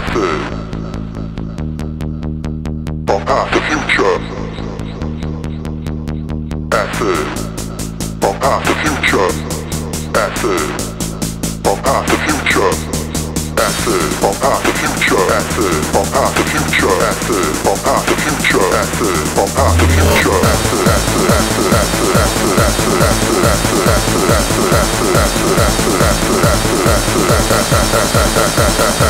asys. From past to future. Asys. From past to future. Asys. From past to future. Asys. From past to future. Asys. From past to future. Asys. From past to future. Asys. From past to future. Asys. Asys. Asys. Asys. Asys. Asys. Asys. Asys. Asys. Asys. Asys. Asys. Asys. Asys. Asys. Asys. Asys. Asys.